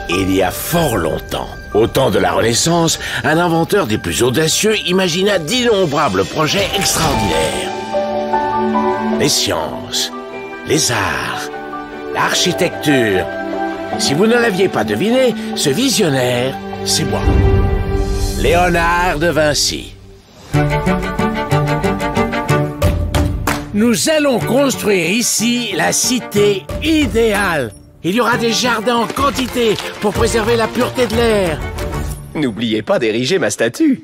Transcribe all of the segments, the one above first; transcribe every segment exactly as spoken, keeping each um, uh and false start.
Il y a fort longtemps, au temps de la Renaissance, un inventeur des plus audacieux imagina d'innombrables projets extraordinaires. Les sciences, les arts, l'architecture. Si vous ne l'aviez pas deviné, ce visionnaire, c'est moi, Léonard de Vinci. Nous allons construire ici la cité idéale. Il y aura des jardins en quantité pour préserver la pureté de l'air. N'oubliez pas d'ériger ma statue.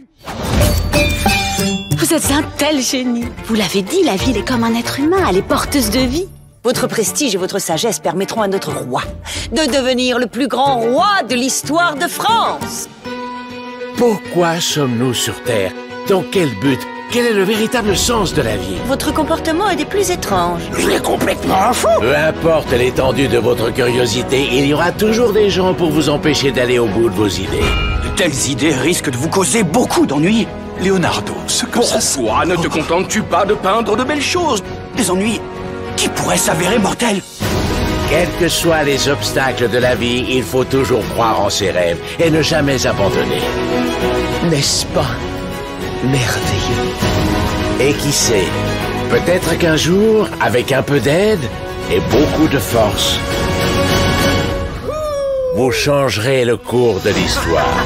Vous êtes un tel génie. Vous l'avez dit, la ville est comme un être humain, elle est porteuse de vie. Votre prestige et votre sagesse permettront à notre roi de devenir le plus grand roi de l'histoire de France. Pourquoi sommes-nous sur Terre? Dans quel but? Quel est le véritable sens de la vie? Votre comportement est des plus étranges. Je l'ai complètement fou! Peu importe l'étendue de votre curiosité, il y aura toujours des gens pour vous empêcher d'aller au bout de vos idées. De telles idées risquent de vous causer beaucoup d'ennuis. Leonardo, ce que Pourquoi ça... Pourquoi ne te contentes-tu pas de peindre de belles choses? Des ennuis qui pourraient s'avérer mortels. Quels que soient les obstacles de la vie, il faut toujours croire en ses rêves et ne jamais abandonner. N'est-ce pas merveilleux? Et qui sait, peut-être qu'un jour, avec un peu d'aide et beaucoup de force, vous changerez le cours de l'histoire.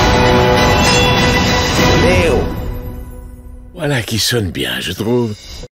Léo. Voilà qui sonne bien, je trouve.